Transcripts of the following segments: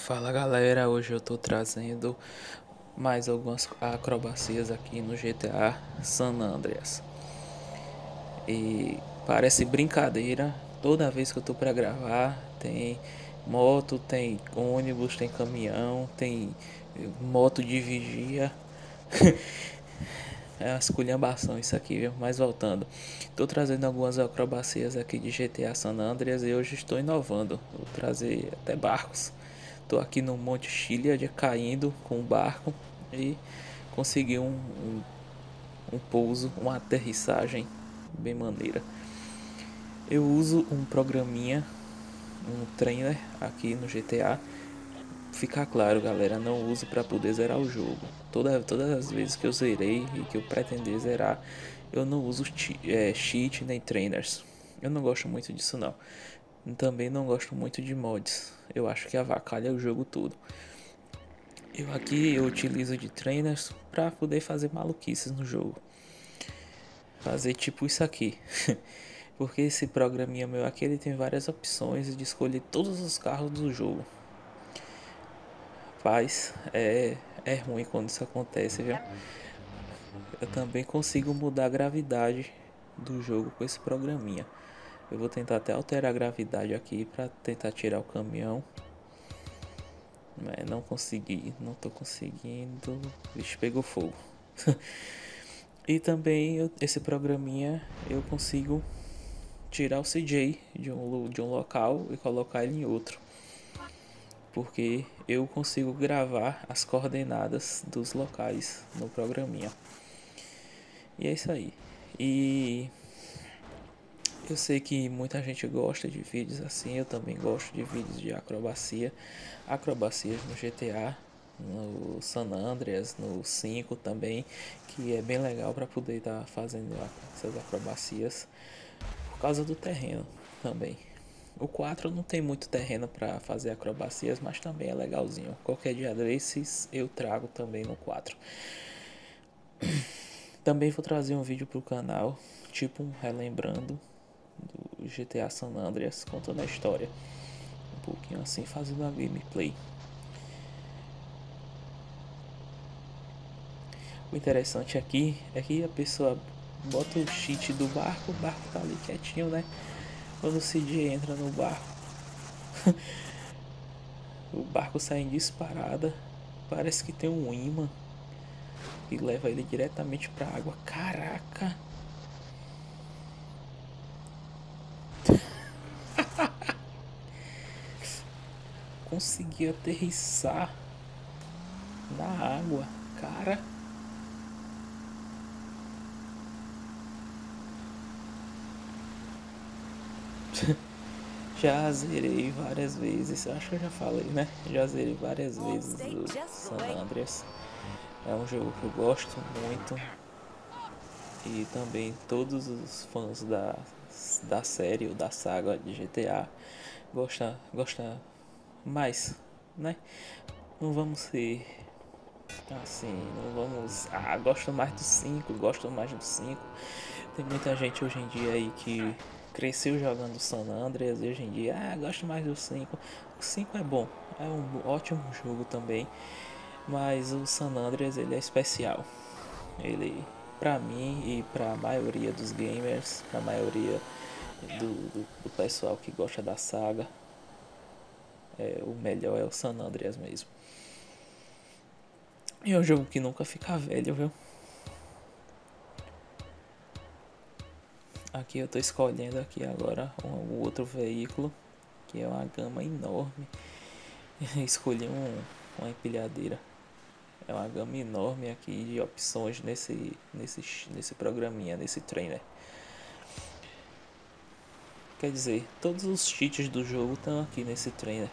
Fala galera, hoje eu tô trazendo mais algumas acrobacias aqui no GTA San Andreas. E parece brincadeira, toda vez que eu tô pra gravar, tem moto, tem ônibus, tem caminhão, tem moto de vigia. É uma esculhambação isso aqui, viu? Mas voltando, tô trazendo algumas acrobacias aqui de GTA San Andreas e hoje estou inovando. Vou trazer até barcos. Tô aqui no Monte Chiliad caindo com o barco e consegui um pouso, uma aterrissagem bem maneira. Eu uso um programinha, um trainer aqui no GTA. Ficar claro, galera, não uso para poder zerar o jogo. Todas as vezes que eu zerei e que eu pretender zerar, eu não uso cheat nem trainers. Eu não gosto muito disso não. Também não gosto muito de mods. Eu acho que avacalha o jogo todo. Eu utilizo de trainers para poder fazer maluquices no jogo. Fazer tipo isso aqui. Porque esse programinha meu aqui ele tem várias opções de escolher todos os carros do jogo. Rapaz, é ruim quando isso acontece, viu? Eu também consigo mudar a gravidade do jogo com esse programinha. Eu vou tentar até alterar a gravidade aqui para tentar tirar o caminhão. Mas não consegui, não tô conseguindo. Vixe, pegou fogo. E também esse programinha eu consigo tirar o CJ de um local e colocar ele em outro. Porque eu consigo gravar as coordenadas dos locais no programinha. E é isso aí. E eu sei que muita gente gosta de vídeos assim, eu também gosto de vídeos de acrobacias no GTA, no San Andreas, no 5 também, que é bem legal para poder estar fazendo essas acrobacias por causa do terreno também. O 4 não tem muito terreno para fazer acrobacias, mas também é legalzinho. Qualquer dia desses eu trago também no 4. Também vou trazer um vídeo pro canal, tipo um relembrando do GTA San Andreas, contando a história. Um pouquinho assim, fazendo a gameplay. O interessante aqui é que a pessoa bota o cheat do barco, o barco tá ali quietinho, né? Quando o CJ entra no barco, o barco sai em disparada. Parece que tem um imã que leva ele diretamente pra água. Caraca! Consegui aterrissar na água, cara. Já zerei várias vezes, acho que eu já falei, né? Já zerei várias vezes o San Andreas. É um jogo que eu gosto muito. E também todos os fãs da série ou da saga de GTA gosta mais, né? Não vamos ser assim, não vamos. Ah, gosto mais do 5, gosto mais do 5. Tem muita gente hoje em dia aí que cresceu jogando San Andreas e hoje em dia, gosto mais do 5. O 5 é bom, é um ótimo jogo também, mas o San Andreas ele é especial. Ele, pra mim e pra maioria dos gamers, pra maioria do pessoal que gosta da saga, o melhor é o San Andreas mesmo. E é um jogo que nunca fica velho, viu? Aqui eu tô escolhendo aqui agora um outro veículo, que é uma gama enorme. Escolhi uma empilhadeira. É uma gama enorme aqui de opções nesse programinha, nesse trainer. Quer dizer, todos os cheats do jogo estão aqui nesse trainer.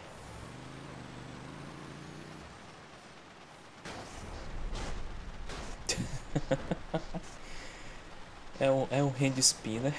É um hand spinner.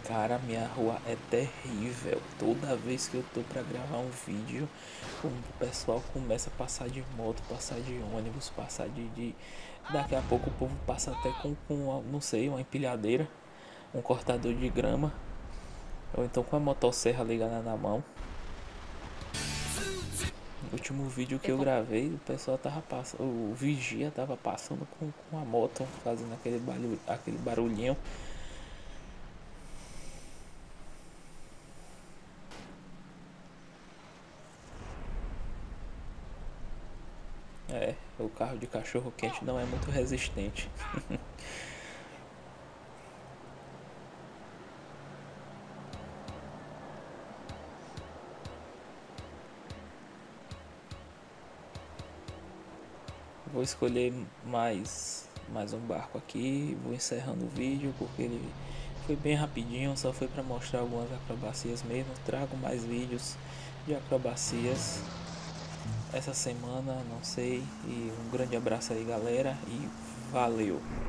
Cara, minha rua é terrível. Toda vez que eu tô pra gravar um vídeo, o pessoal começa a passar de moto, passar de ônibus, passar de... Daqui a pouco o povo passa até com não sei, uma empilhadeira, um cortador de grama, ou então com a motosserra ligada na mão. No último vídeo que eu gravei, o pessoal tava passando, o vigia tava passando com a moto, fazendo aquele barulhinho. É, o carro de cachorro quente não é muito resistente. Vou escolher mais um barco aqui, vou encerrando o vídeo porque ele foi bem rapidinho, só foi para mostrar algumas acrobacias mesmo. Trago mais vídeos de acrobacias essa semana, não sei. E um grande abraço aí, galera, e valeu!